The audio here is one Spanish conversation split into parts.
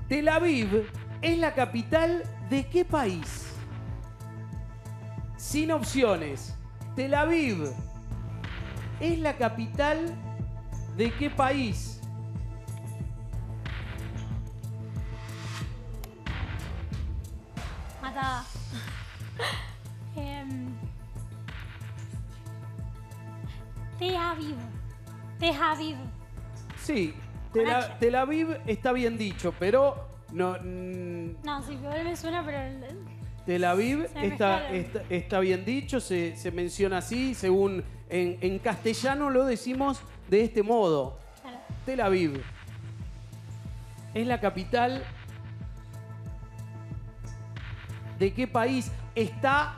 ¿Tel Aviv es la capital de qué país? Sin opciones. ¿Tel Aviv es la capital de qué país? Matada. Tel Aviv. Tel Aviv. Sí, Con H. Tel Aviv está bien dicho, pero no. No, sí, igual me suena, pero... Tel Aviv Se me está bien dicho, se menciona así, según en castellano lo decimos de este modo. Claro. Tel Aviv es la capital de qué país. Está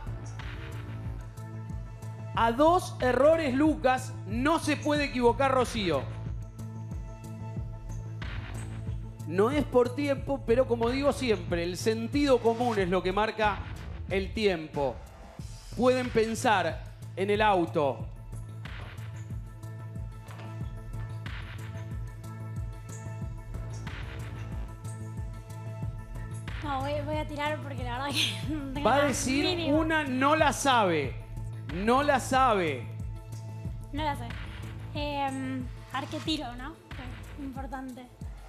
a 2 errores, Lucas. No se puede equivocar, Rocío. No es por tiempo, pero como digo siempre, el sentido común es lo que marca el tiempo. Pueden pensar en el auto. No, voy a tirar porque la verdad que no tengo Va a la decir mínima. una, no la sabe. No la sabe. No la sé. A ver qué tiro, ¿no? Que es importante.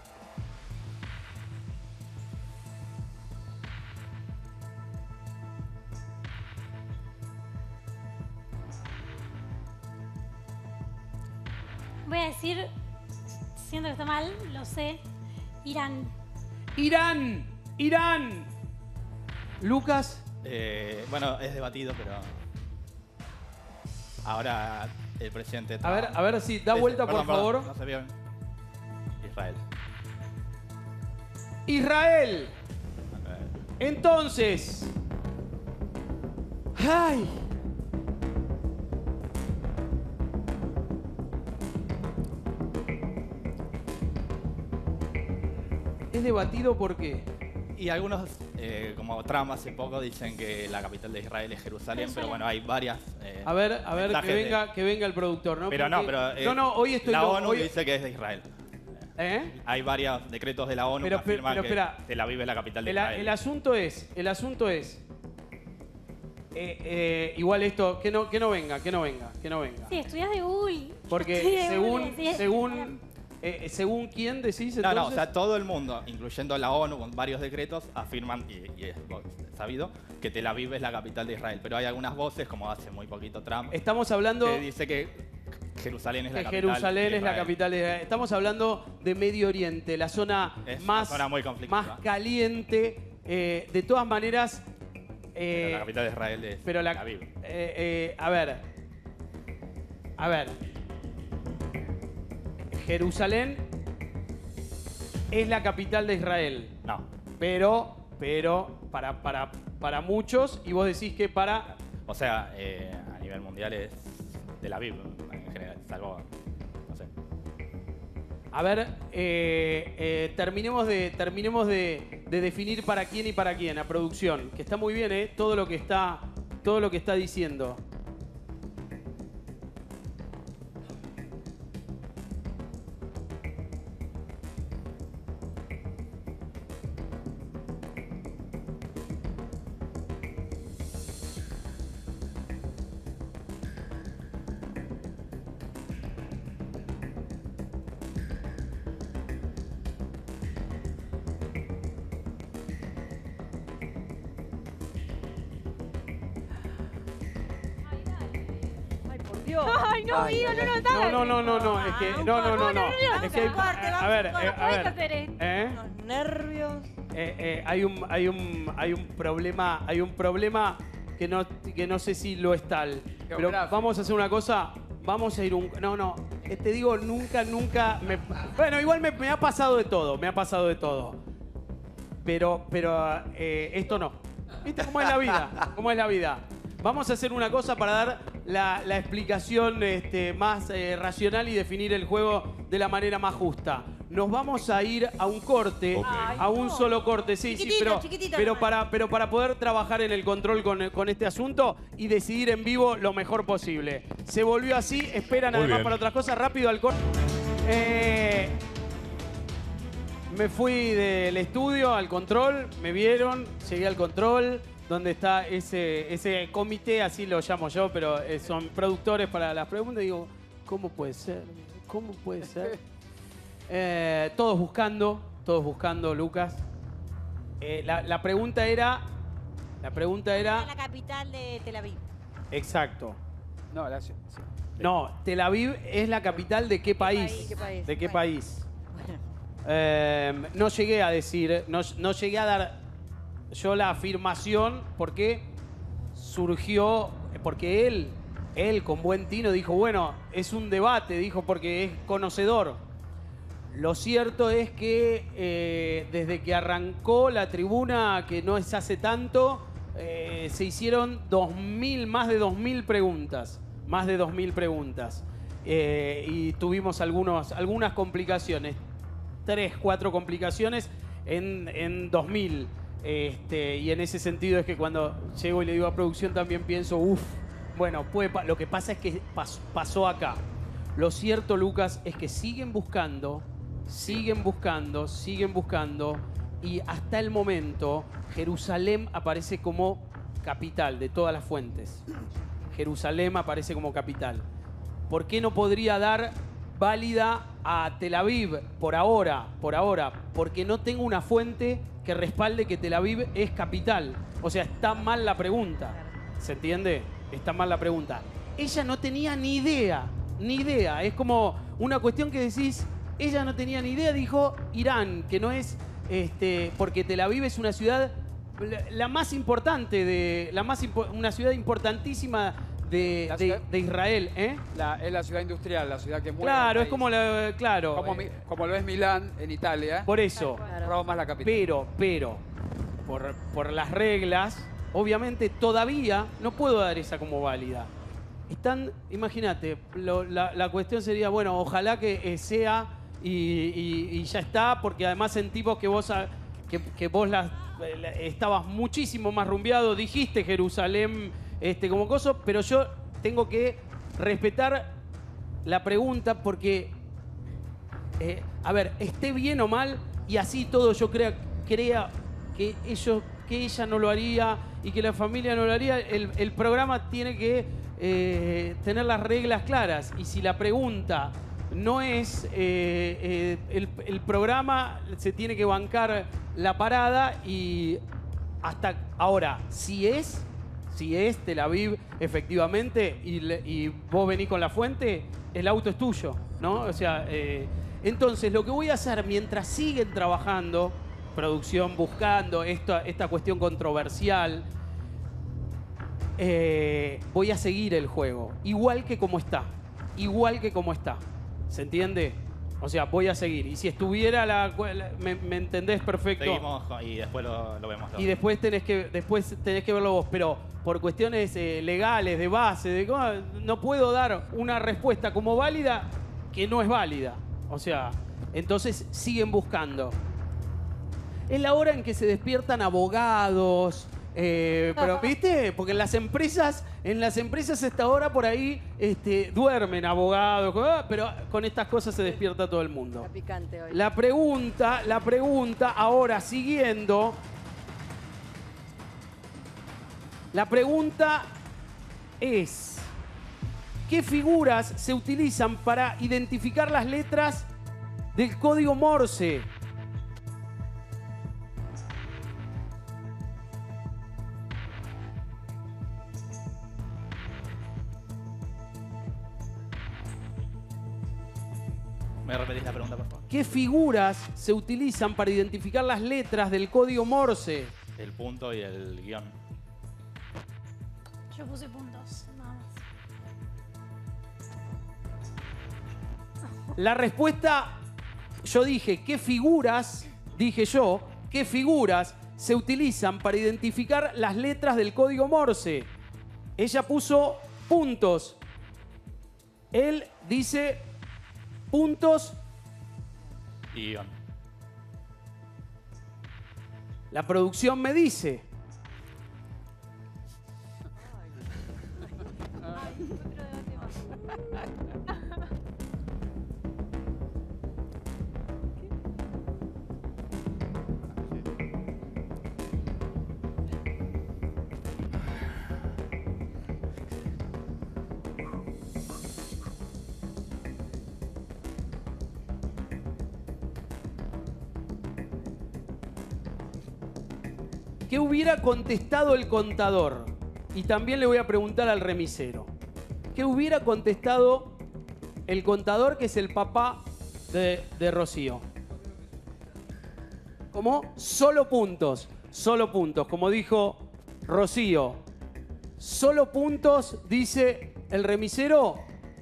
Voy a decir, siento que está mal, lo sé, Irán. Irán. Irán. Lucas. Bueno, es debatido, pero ahora el presidente Trump... A ver si da vuelta, por favor. No se vio. Israel. Israel. Ok. Entonces. Ay. Es debatido ¿por qué? Y algunos, como Trump hace poco, dicen que la capital de Israel es Jerusalén, pero bueno, hay varias... A ver, mensajes que venga el productor, ¿no? Pero no, pero... no, hoy estoy... la ONU hoy... dice que es de Israel. Hay varios decretos de la ONU que afirman que Tel Aviv es la capital de Israel. El asunto es... igual esto, que no venga. Sí, estudias de Google. Porque Estudié de Google, sí. según quién decís, entonces... No, o sea, todo el mundo, incluyendo la ONU con varios decretos, afirman, y es sabido, que Tel Aviv es la capital de Israel. Pero hay algunas voces, como hace muy poquito Trump, Estamos hablando... que dice que Jerusalén es la que capital Jerusalén de es la Israel. capital de Israel. Estamos hablando de Medio Oriente, la zona Es más, una zona muy conflictiva. más caliente. De todas maneras... Pero la capital de Israel es pero Tel Aviv. A ver. Jerusalén es la capital de Israel. No. Pero para muchos, y vos decís que para... O sea, a nivel mundial es Tel Aviv en general, salvo, no sé. A ver, terminemos de definir para quién y para quién, a producción. Que está muy bien, todo lo que está diciendo. Ay, no, Guido, no lo estaba. No, es que no. Es que a ver, Los nervios. hay un problema que no sé si lo es tal. Pero vamos a hacer una cosa, vamos a ir te digo, nunca bueno, igual me ha pasado de todo, Pero esto no. ¿Viste cómo es la vida? Vamos a hacer una cosa para dar la explicación más racional y definir el juego de la manera más justa. Nos vamos a ir a un corte, a un solo corte, sí, Chiquitito pero nomás. para poder trabajar en el control con este asunto y decidir en vivo lo mejor posible. Se volvió así, esperan Muy además bien. para otras cosas, rápido al corte. me fui del estudio al control, me vieron, llegué al control, donde está ese comité, así lo llamo yo, pero son productores para las preguntas. Y digo, ¿cómo puede ser? ¿Cómo puede ser? Todos buscando, Lucas. La pregunta era... La capital de Tel Aviv. Exacto. No, sí. No, Tel Aviv es la capital de qué país. ¿Qué país? ¿De qué Bueno. país? Bueno. No llegué a decir, no llegué a dar yo la afirmación porque surgió, porque él con buen tino dijo, bueno, es un debate, dijo, porque es conocedor. Lo cierto es que desde que arrancó la tribuna, que no es hace tanto, se hicieron más de 2.000 preguntas. Más de 2.000 preguntas. Y tuvimos algunas complicaciones. 3, 4 complicaciones en 2.000. Y en ese sentido es que cuando llego y le digo a producción también pienso, bueno, lo que pasa es que pasó acá. Lo cierto, Lucas, es que siguen buscando, y hasta el momento Jerusalén aparece como capital de todas las fuentes. Jerusalén aparece como capital. ¿Por qué no podría dar válida a Tel Aviv por ahora? Porque no tengo una fuente que respalde que Tel Aviv es capital. O sea, está mal la pregunta. ¿Se entiende? Está mal la pregunta. Ella no tenía ni idea. Es como una cuestión que decís, ella no tenía ni idea, dijo Irán, que no es, porque Tel Aviv es una ciudad, la más importante, una ciudad importantísima de Israel, ¿eh? Es la ciudad industrial, la ciudad que mueve. Claro, es como claro. Como lo es Milán en Italia. Por eso. Roma es la capital. Pero, por las reglas, obviamente todavía no puedo dar esa como válida. Imagínate, la cuestión sería, bueno, ojalá que sea y ya está, porque además sentimos que vos estabas muchísimo más rumbeado, dijiste Jerusalén como cosa, pero yo tengo que respetar la pregunta porque, a ver, esté bien o mal, y así todo yo crea que ella no lo haría y que la familia no lo haría, el programa tiene que tener las reglas claras. Y si la pregunta no es, el programa se tiene que bancar la parada, y hasta ahora, si es Tel Aviv efectivamente y vos venís con la fuente, el auto es tuyo, ¿no? O sea, entonces lo que voy a hacer mientras siguen trabajando, producción buscando esta cuestión controversial, voy a seguir el juego, igual que como está. ¿Se entiende? O sea, voy a seguir. Y si estuviera ¿me entendés perfecto? Seguimos y después lo vemos. Y después tenés que verlo vos. Pero por cuestiones legales, de base, no puedo dar una respuesta como válida que no es válida. O sea, entonces siguen buscando. Es la hora en que se despiertan abogados. Pero, ¿viste? Porque en las empresas a esta hora por ahí duermen abogados, pero con estas cosas se despierta todo el mundo. Está picante hoy. La pregunta ahora siguiendo. La pregunta es: ¿qué figuras se utilizan para identificar las letras del código Morse? ¿Me repetís la pregunta, por favor? ¿Qué figuras se utilizan para identificar las letras del código Morse? El punto y el guión. Yo puse puntos, nada más. La respuesta, yo dije, ¿qué figuras se utilizan para identificar las letras del código Morse? Ella puso puntos. Él dice puntos Y guión. La producción me dice. ¿Qué hubiera contestado el contador? Y también le voy a preguntar al remisero. ¿Qué hubiera contestado el contador, que es el papá de Rocío? ¿Cómo? Solo puntos. Solo puntos. Como dijo Rocío. Solo puntos, dice el remisero.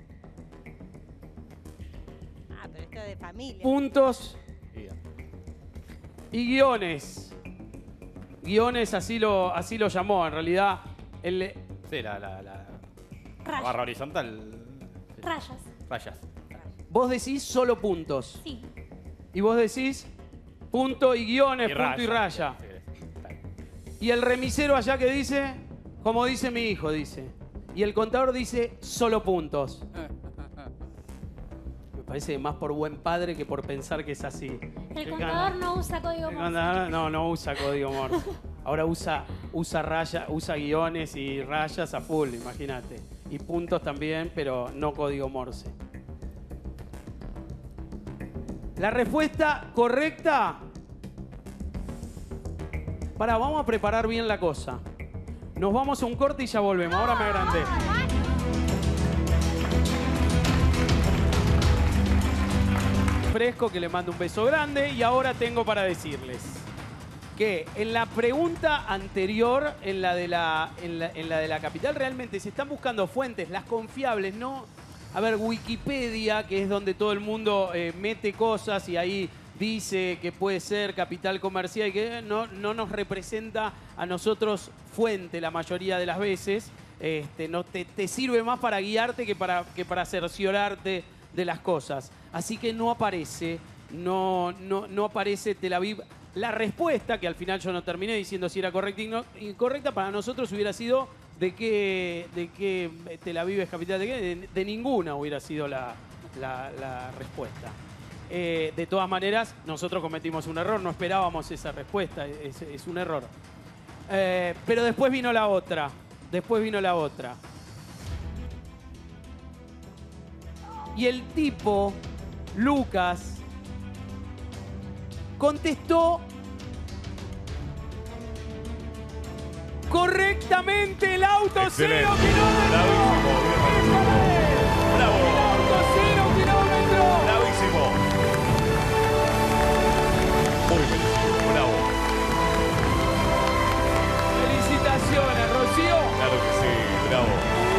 Ah, pero esto es de familia. Puntos y guiones. Guiones, así lo llamó. En realidad, Sí, la Rayas. barra horizontal. Rayas. Rayas. vos decís solo puntos. Sí. Y vos decís punto y guiones, punto y raya. Y el remisero allá que dice, como dice mi hijo, dice. Y el contador dice solo puntos. Me parece más por buen padre que por pensar que es así. El contador no usa código Morse. No usa código Morse. Ahora usa guiones y rayas a full, imagínate. Y puntos también, pero no código Morse. La respuesta correcta. Vamos a preparar bien la cosa. Nos vamos a un corte y ya volvemos. Ahora me agrandé. Fresco, que le mando un beso grande. Y ahora tengo para decirles que en la pregunta anterior, en la de la capital, realmente se están buscando fuentes, las confiables, ¿no? A ver, Wikipedia, que es donde todo el mundo mete cosas y ahí dice que puede ser capital comercial y que no nos representa a nosotros fuente la mayoría de las veces. No te sirve más para guiarte que para cerciorarte de las cosas. Así que no aparece Tel Aviv. La respuesta, que al final yo no terminé diciendo si era correcta o incorrecta, para nosotros hubiera sido de qué Tel Aviv es capital de qué. De ninguna hubiera sido la respuesta. De todas maneras, nosotros cometimos un error, no esperábamos esa respuesta, es un error. Pero después vino la otra. Y el tipo, Lucas, contestó correctamente el auto. Excelente. 0 kilómetros. Bravo. El auto 0 kilómetros. Bravísimo. Muy bien. Bravo. Felicitaciones, Rocío. Claro que sí. Bravo.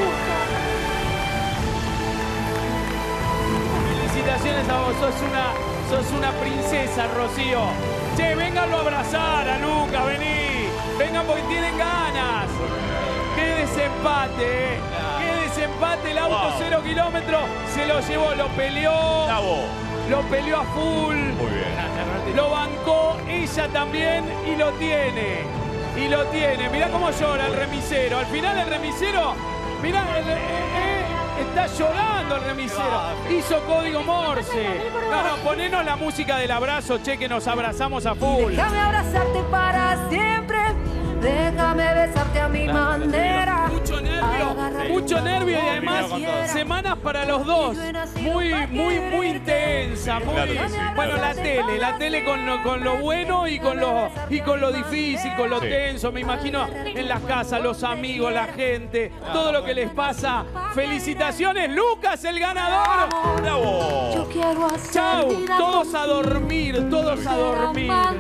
Felicitaciones a vos, sos una princesa, Rocío. Che, vénganlo a abrazar a Luca, vení. Vengan porque tienen ganas. Qué desempate, Qué desempate. El auto 0 kilómetros se lo llevó, lo peleó. Bravo. Lo peleó a full. Muy bien. Lo bancó ella también y lo tiene. Mirá cómo llora el remisero. Al final el remisero, mirá, está llorando el remisero. Hizo código Morse. No, ponenos la música del abrazo, che, que nos abrazamos a full. Déjame abrazarte para siempre. Déjame besarte a mi manera. Mucho nervio y además semanas para los dos. Muy intensa. Claro que sí, Bueno, claro. la tele con lo bueno y con lo difícil, con lo Sí. tenso. Me imagino en las casas, los amigos, la gente, todo lo que les pasa. Felicitaciones, Lucas, el ganador. Bravo. Yo quiero hacer Chau, vida todos a dormir, todos a dormir.